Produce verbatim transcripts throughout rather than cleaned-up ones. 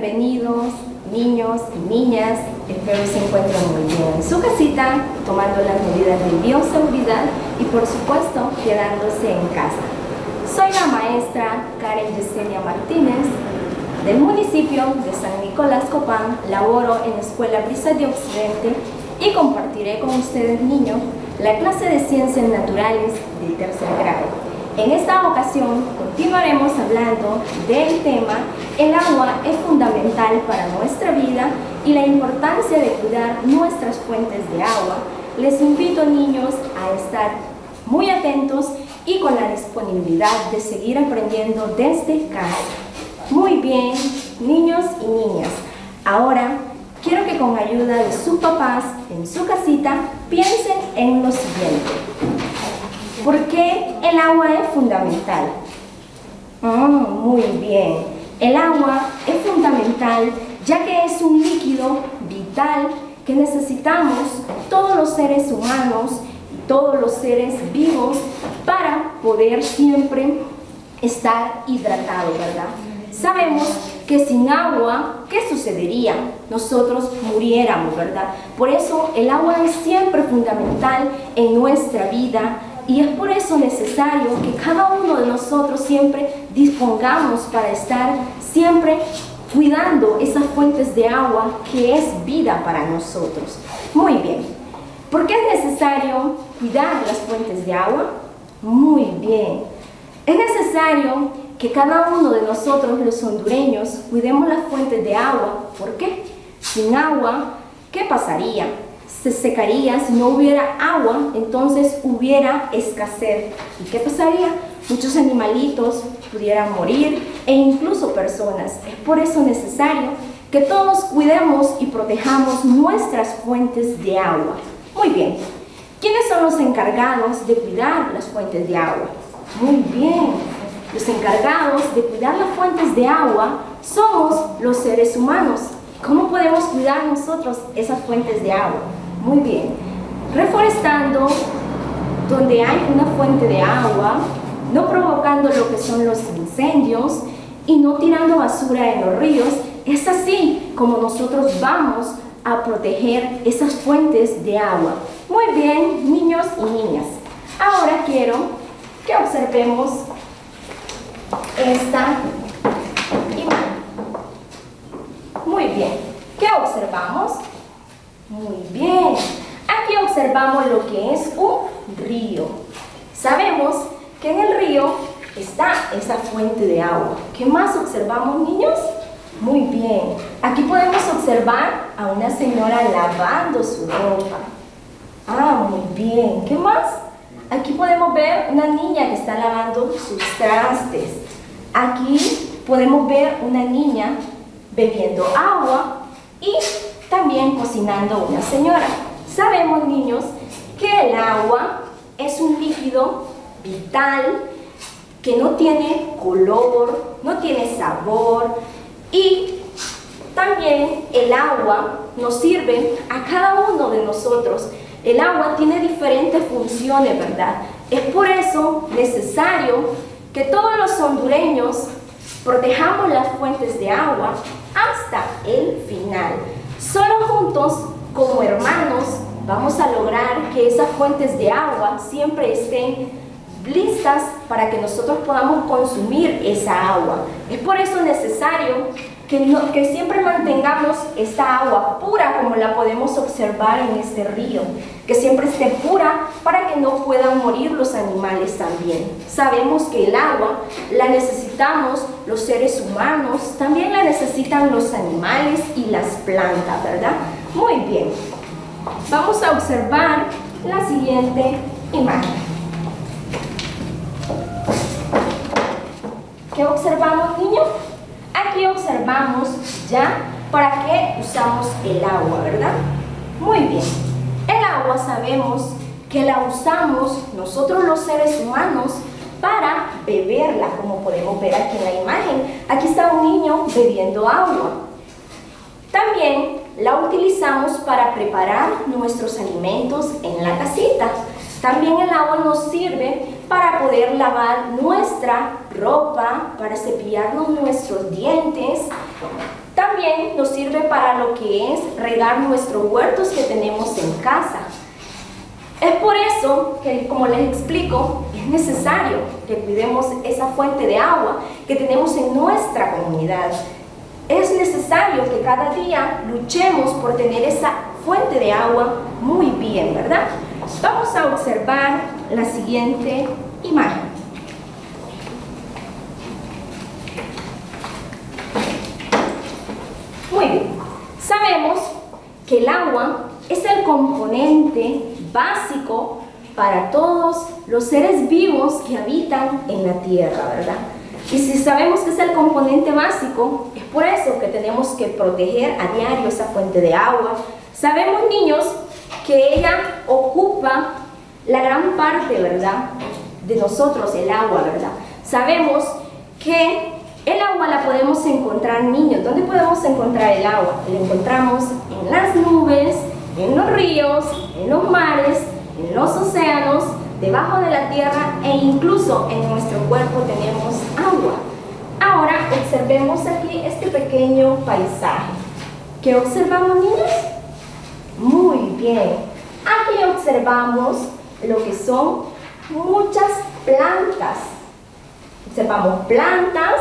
bienvenidos, niños y niñas. Espero que se encuentren muy bien en su casita, tomando las medidas de bioseguridad y, por supuesto, quedándose en casa. Soy la maestra Karen Yesenia Martínez, del municipio de San Nicolás Copán. Laboro en la Escuela Brisa de Occidente y compartiré con ustedes, niños, la clase de Ciencias Naturales de tercer grado. En esta ocasión continuaremos hablando del tema el agua es fundamental para nuestra vida y la importancia de cuidar nuestras fuentes de agua. Les invito, niños, a estar muy atentos y con la disponibilidad de seguir aprendiendo desde casa. Muy bien, niños y niñas. Ahora quiero que con ayuda de sus papás en su casita piensen en lo siguiente. ¿Por qué el agua es fundamental? Mm, muy bien. El agua es fundamental ya que es un líquido vital que necesitamos todos los seres humanos y todos los seres vivos para poder siempre estar hidratados, ¿verdad? Sabemos que sin agua, ¿qué sucedería? Nosotros muriéramos, ¿verdad? Por eso el agua es siempre fundamental en nuestra vida. Y es por eso necesario que cada uno de nosotros siempre dispongamos para estar siempre cuidando esas fuentes de agua que es vida para nosotros. Muy bien. ¿Por qué es necesario cuidar las fuentes de agua? Muy bien. Es necesario que cada uno de nosotros, los hondureños, cuidemos las fuentes de agua. ¿Por qué? Sin agua, ¿qué pasaría? Se secaría. Si no hubiera agua, entonces hubiera escasez. ¿Y qué pasaría? Muchos animalitos pudieran morir e incluso personas. Es por eso necesario que todos cuidemos y protejamos nuestras fuentes de agua. Muy bien. ¿Quiénes son los encargados de cuidar las fuentes de agua? Muy bien. Los encargados de cuidar las fuentes de agua somos los seres humanos. ¿Cómo podemos cuidar nosotros esas fuentes de agua? Muy bien, reforestando donde hay una fuente de agua, no provocando lo que son los incendios y no tirando basura en los ríos. Es así como nosotros vamos a proteger esas fuentes de agua. Muy bien, niños y niñas. Ahora quiero que observemos esta imagen. Muy bien, ¿qué observamos? Muy bien, aquí observamos lo que es un río. Sabemos que en el río está esa fuente de agua. ¿Qué más observamos, niños? Muy bien, aquí podemos observar a una señora lavando su ropa. Ah, muy bien, ¿qué más? Aquí podemos ver una niña que está lavando sus trastes. Aquí podemos ver una niña bebiendo agua y también cocinando una señora. Sabemos, niños, que el agua es un líquido vital que no tiene color, no tiene sabor y también el agua nos sirve a cada uno de nosotros. El agua tiene diferentes funciones, ¿verdad? Es por eso necesario que todos los hondureños protejamos las fuentes de agua hasta el final. Solo juntos, como hermanos, vamos a lograr que esas fuentes de agua siempre estén listas para que nosotros podamos consumir esa agua. Es por eso necesario que, no, que siempre mantengamos esta agua pura, como la podemos observar en este río. Que siempre esté pura para que no puedan morir los animales también. Sabemos que el agua la necesitamos los seres humanos, también la necesitan los animales y las plantas, ¿verdad? Muy bien. Vamos a observar la siguiente imagen. ¿Qué observamos, niños? Aquí observamos ya para qué usamos el agua, ¿verdad? Muy bien. El agua sabemos que la usamos nosotros los seres humanos para beberla, como podemos ver aquí en la imagen. Aquí está un niño bebiendo agua. También la utilizamos para preparar nuestros alimentos en la casita. También el agua nos sirve para poder lavar nuestra ropa, para cepillarnos nuestros dientes. También nos sirve para lo que es regar nuestros huertos que tenemos en casa. Es por eso que, como les explico, es necesario que cuidemos esa fuente de agua que tenemos en nuestra comunidad. Es necesario que cada día luchemos por tener esa fuente de agua muy bien, ¿verdad? Vamos a observar la siguiente imagen. Muy bien. Sabemos que el agua es el componente básico para todos los seres vivos que habitan en la tierra, ¿verdad? Y si sabemos que es el componente básico, es por eso que tenemos que proteger a diario esa fuente de agua. Sabemos, niños, que ella ocupa la gran parte, ¿verdad?, de nosotros, el agua, ¿verdad? Sabemos que el agua la podemos encontrar, niños. ¿Dónde podemos encontrar el agua? La encontramos en las nubes, en los ríos, en los mares, en los océanos, debajo de la tierra e incluso en nuestro cuerpo tenemos agua. Ahora observemos aquí este pequeño paisaje. ¿Qué observamos, niños? Muy bien. Aquí observamos lo que son muchas plantas. Observamos plantas,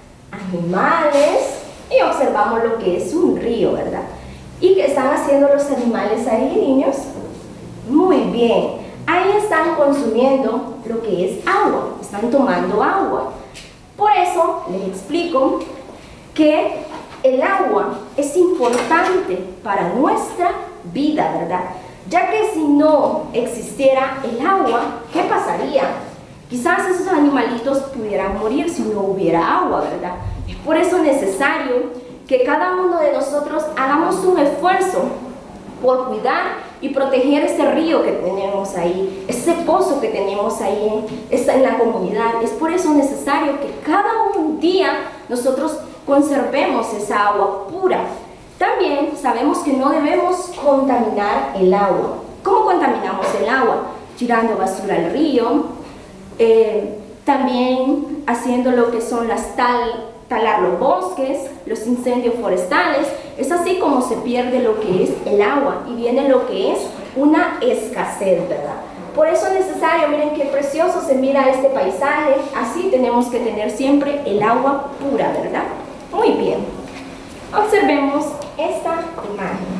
animales y observamos lo que es un río, ¿verdad? ¿Y qué están haciendo los animales ahí, niños? Muy bien. Ahí están consumiendo lo que es agua, están tomando agua. Por eso les explico que el agua es importante para nuestra vida, ¿verdad? Ya que si no existiera el agua, ¿qué pasaría? Quizás esos animalitos pudieran morir si no hubiera agua, ¿verdad? Es por eso necesario que cada uno de nosotros hagamos un esfuerzo por cuidar y proteger ese río que tenemos ahí, ese pozo que tenemos ahí en, en la comunidad. Es por eso necesario que cada un día nosotros conservemos esa agua pura. También sabemos que no debemos contaminar el agua. ¿Cómo contaminamos el agua? Tirando basura al río, eh, también haciendo lo que son las tal, talar los bosques, los incendios forestales. Es así como se pierde lo que es el agua y viene lo que es una escasez, ¿verdad? Por eso es necesario, miren qué precioso se mira este paisaje. Así tenemos que tener siempre el agua pura, ¿verdad? Muy bien. Observemos esta imagen.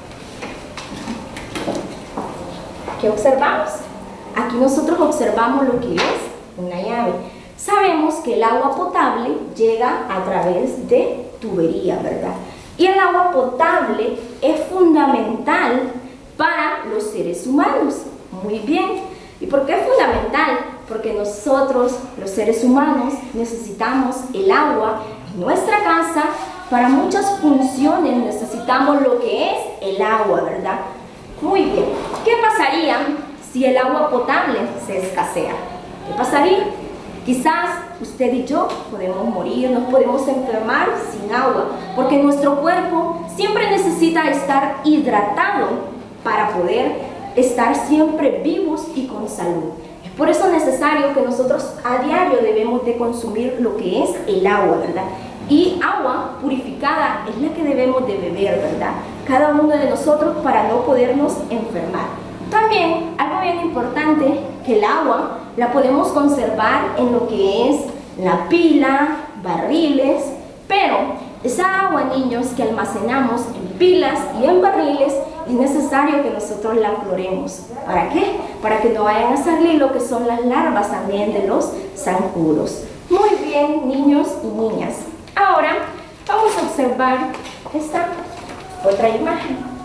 ¿Qué observamos? Aquí nosotros observamos lo que es una llave. Sabemos que el agua potable llega a través de tubería, ¿verdad? Y el agua potable es fundamental para los seres humanos. Muy bien. ¿Y por qué es fundamental? Porque nosotros, los seres humanos, necesitamos el agua en nuestra casa. Para muchas funciones necesitamos lo que es el agua, ¿verdad? Muy bien. ¿Qué pasaría si el agua potable se escasea? ¿Qué pasaría? Quizás usted y yo podemos morir, nos podemos enfermar sin agua, porque nuestro cuerpo siempre necesita estar hidratado para poder estar siempre vivos y con salud. Es por eso necesario que nosotros a diario debemos de consumir lo que es el agua, ¿verdad? Y agua purificada es la que debemos de beber, ¿verdad? Cada uno de nosotros para no podernos enfermar. También, algo bien importante, que el agua la podemos conservar en lo que es la pila, barriles, pero esa agua, niños, que almacenamos en pilas y en barriles, es necesario que nosotros la cloremos. ¿Para qué? Para que no vayan a salir lo que son las larvas también de los zancudos. Muy bien, niños y niñas. Ahora vamos a observar esta otra imagen.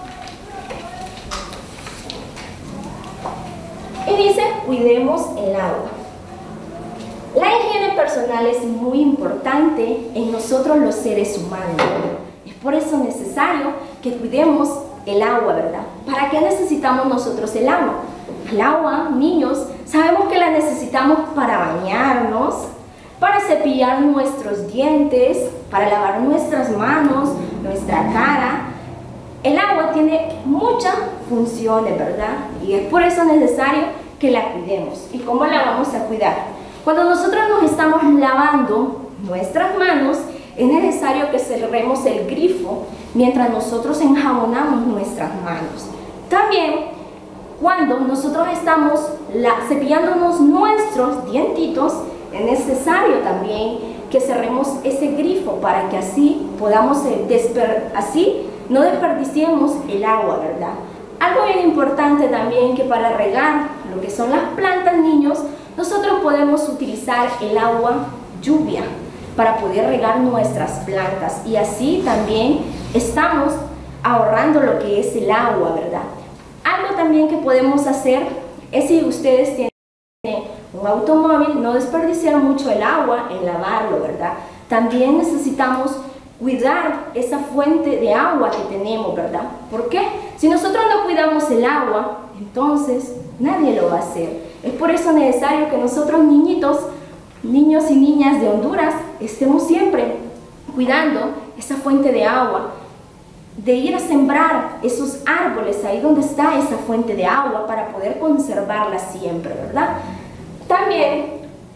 Y dice, cuidemos el agua. La higiene personal es muy importante en nosotros los seres humanos. Es por eso necesario que cuidemos el agua, ¿verdad? ¿Para qué necesitamos nosotros el agua? El agua, niños, sabemos que la necesitamos para bañarnos, para cepillar nuestros dientes, para lavar nuestras manos, nuestra cara. El agua tiene muchas funciones, ¿verdad? Y es por eso necesario que la cuidemos. ¿Y cómo la vamos a cuidar? Cuando nosotros nos estamos lavando nuestras manos, es necesario que cerremos el grifo mientras nosotros enjabonamos nuestras manos. También, cuando nosotros estamos la, cepillándonos nuestros dientitos, es necesario también que cerremos ese grifo para que así podamos, desper así no desperdiciemos el agua, ¿verdad? Algo bien importante también, que para regar lo que son las plantas, niños, nosotros podemos utilizar el agua lluvia para poder regar nuestras plantas, y así también estamos ahorrando lo que es el agua, ¿verdad? Algo también que podemos hacer es, si ustedes tienen un automóvil, no desperdiciar mucho el agua en lavarlo, ¿verdad? También necesitamos cuidar esa fuente de agua que tenemos, ¿verdad? ¿Por qué? Si nosotros no cuidamos el agua, entonces nadie lo va a hacer. Es por eso necesario que nosotros, niñitos, niños y niñas de Honduras, estemos siempre cuidando esa fuente de agua, de ir a sembrar esos árboles ahí donde está esa fuente de agua para poder conservarla siempre, ¿verdad? También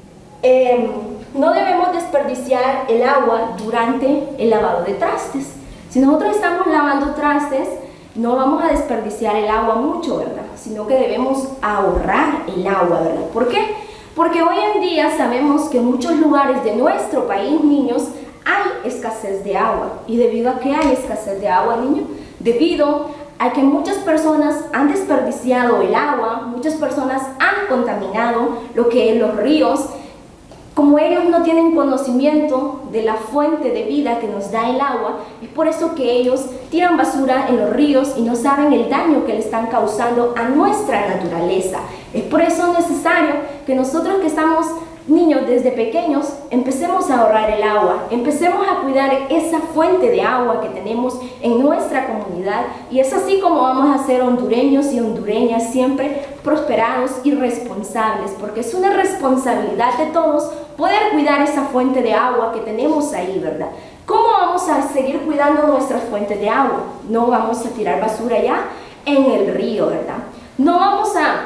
eh, no debemos desperdiciar el agua durante el lavado de trastes. Si nosotros estamos lavando trastes, no vamos a desperdiciar el agua mucho, ¿verdad? Sino que debemos ahorrar el agua, ¿verdad? ¿Por qué? Porque hoy en día sabemos que en muchos lugares de nuestro país, niños, hay escasez de agua. ¿Y debido a qué hay escasez de agua, niños? Debido a que muchas personas han desperdiciado el agua, muchas personas han contaminado lo que es los ríos. Como ellos no tienen conocimiento de la fuente de vida que nos da el agua, es por eso que ellos tiran basura en los ríos y no saben el daño que le están causando a nuestra naturaleza. Es por eso necesario que nosotros, que estamos niños desde pequeños, empecemos a ahorrar el agua, empecemos a cuidar esa fuente de agua que tenemos en nuestra comunidad, y es así como vamos a ser hondureños y hondureñas siempre prosperados y responsables, porque es una responsabilidad de todos poder cuidar esa fuente de agua que tenemos ahí, ¿verdad? ¿Cómo vamos a seguir cuidando nuestras fuentes de agua? No vamos a tirar basura ya en el río, ¿verdad? No vamos a,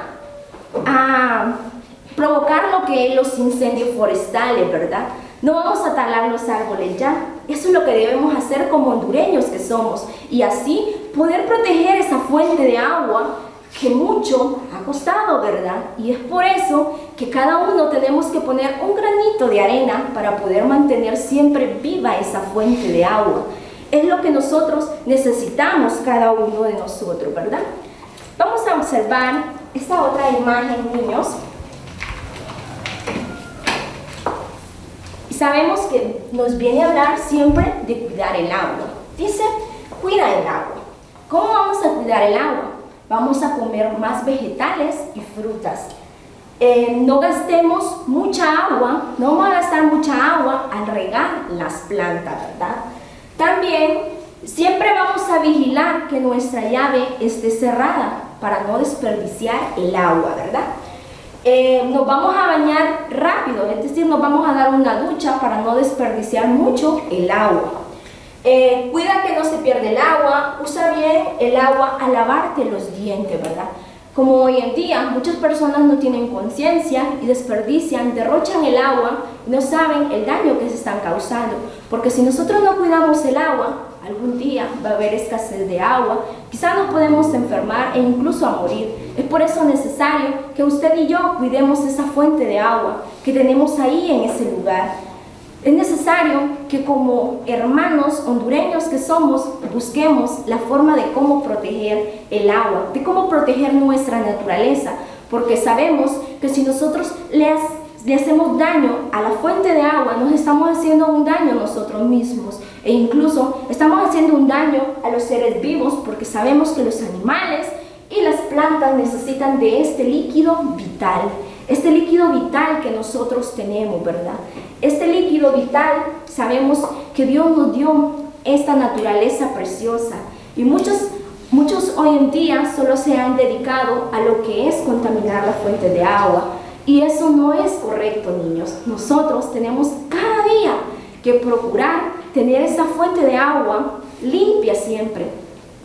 a provocar lo que es los incendios forestales, ¿verdad? No vamos a talar los árboles ya. Eso es lo que debemos hacer como hondureños que somos, y así poder proteger esa fuente de agua que mucho ha costado, ¿verdad? Y es por eso que cada uno tenemos que poner un granito de arena para poder mantener siempre viva esa fuente de agua. Es lo que nosotros necesitamos, cada uno de nosotros, ¿verdad? Vamos a observar esta otra imagen, niños. Y sabemos que nos viene a hablar siempre de cuidar el agua. Dice, cuida el agua. ¿Cómo vamos a cuidar el agua? Vamos a comer más vegetales y frutas. Eh, no gastemos mucha agua, no vamos a gastar mucha agua al regar las plantas, ¿verdad? También siempre vamos a vigilar que nuestra llave esté cerrada para no desperdiciar el agua, ¿verdad? Eh, nos vamos a bañar rápido, es decir, nos vamos a dar una ducha para no desperdiciar mucho el agua. Eh, cuida que no se pierda el agua, usa bien el agua al lavarte los dientes, ¿verdad? Como hoy en día muchas personas no tienen conciencia y desperdician, derrochan el agua y no saben el daño que se están causando. Porque si nosotros no cuidamos el agua, algún día va a haber escasez de agua, quizás nos podemos enfermar e incluso a morir. Es por eso necesario que usted y yo cuidemos esa fuente de agua que tenemos ahí en ese lugar. Es necesario que como hermanos hondureños que somos, busquemos la forma de cómo proteger el agua, de cómo proteger nuestra naturaleza, porque sabemos que si nosotros le, le hacemos daño a la fuente de agua, nos estamos haciendo un daño a nosotros mismos, e incluso estamos haciendo un daño a los seres vivos, porque sabemos que los animales y las plantas necesitan de este líquido vital. Este líquido vital que nosotros tenemos, ¿verdad? Este líquido vital, sabemos que Dios nos dio esta naturaleza preciosa, y muchos, muchos hoy en día solo se han dedicado a lo que es contaminar la fuente de agua, y eso no es correcto, niños. Nosotros tenemos cada día que procurar tener esa fuente de agua limpia siempre,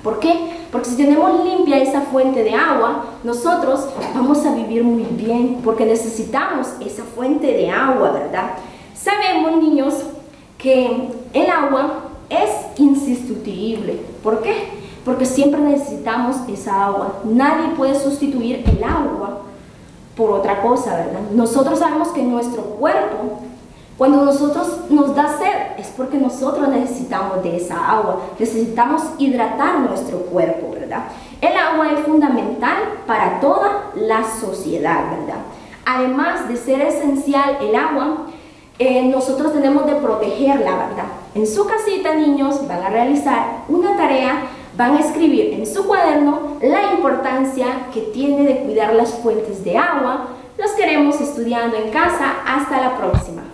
¿Por qué? Porque si tenemos limpia esa fuente de agua, nosotros vamos a vivir muy bien, porque necesitamos esa fuente de agua, ¿verdad? Sabemos, niños, que el agua es insustituible. ¿Por qué? Porque siempre necesitamos esa agua. Nadie puede sustituir el agua por otra cosa, ¿verdad? Nosotros sabemos que nuestro cuerpo, cuando nosotros nos da sed, es porque nosotros necesitamos de esa agua, necesitamos hidratar nuestro cuerpo, ¿verdad? El agua es fundamental para toda la sociedad, ¿verdad? Además de ser esencial el agua, eh, nosotros tenemos de protegerla, ¿verdad? En su casita, niños, van a realizar una tarea, van a escribir en su cuaderno la importancia que tiene de cuidar las fuentes de agua. Los queremos estudiando en casa. Hasta la próxima.